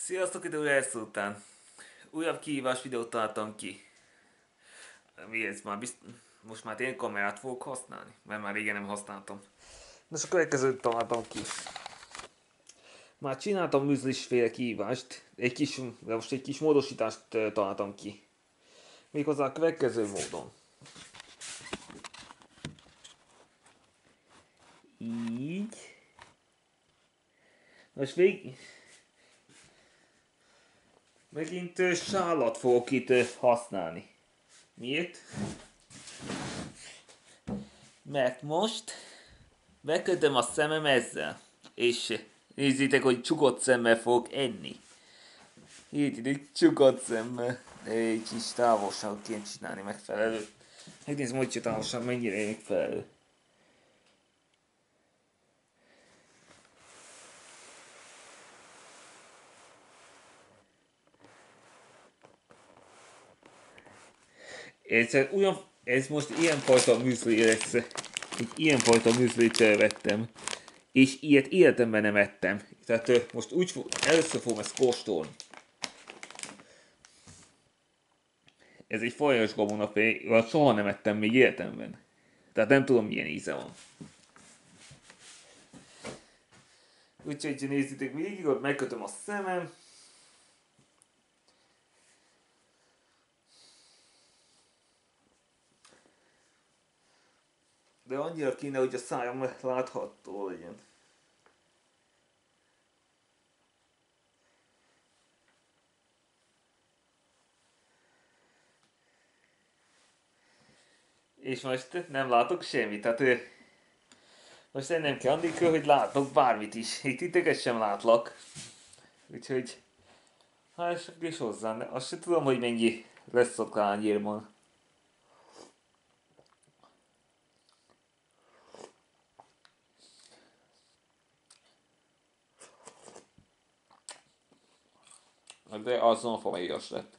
Sziasztok, idő elszó után. Újabb kihívás videót találtam ki. Mi ez már most már én kamerát fogok használni, mert már régen nem használtam. Nos, a következőt találtam ki. Már csináltam műzlisféle kihívást, de most egy kis módosítást találtam ki. Méghozzá a következő módon. Így. Most megint sálat fogok itt használni. Miért? Mert most bekötöm a szemem ezzel, és nézzétek, hogy csukott szemmel fogok enni. Így csukott szemmel. Egy kis távolságot kéne csinálni megfelelő. Megnézem, hogy a távolság mennyire megfelelő. Ez most ilyenfajta műzli lesz. Egy ilyenfajta műzlit vettem. És ilyet életemben nem ettem. Tehát most először fogom ezt kóstolni. Ez egy fajos gabonafé, soha nem ettem még életemben. Tehát nem tudom, milyen íze van. Úgyhogy nézzétek végig, ott megkötöm a szemem. De annyira kéne, hogy a szájam látható legyen. És most nem látok semmit, tehát most nem kell annélkül, hogy látok bármit is. Itt titeket sem látlak. Úgyhogy hát és hozzá, azt sem tudom, hogy mennyi lesz a tányérban. De azon famílias lett.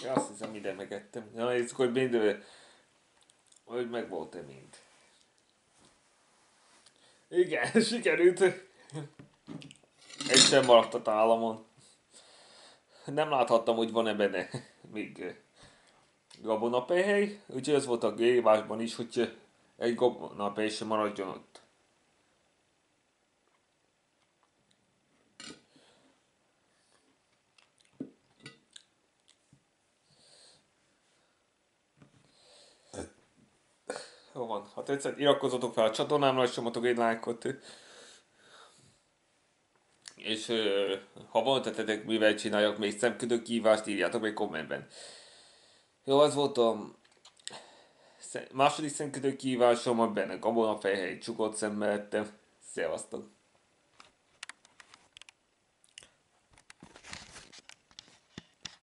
Ja, azt hiszem, minden megettem. Ja, nézzük, hogy mind, hogy meg volt-e mind. Igen, sikerült. Egy sem maradt a tálamon. Nem láthattam, hogy van-e benne még gabonapelyhely, úgyhogy ez volt a kihívásban is, hogy egy gabonapely sem maradjon ott. Jó van, ha tetszett, iratkozzatok fel a csatornámra, és nyomatok egy lájkot. És ha van ötletetek, mivel csináljak még szemködő kívást, írjátok meg kommentben. Jó, az volt a második szemködő kívásom, amiben a gabonafejhely csukott szemmel ettem. Szevasztok!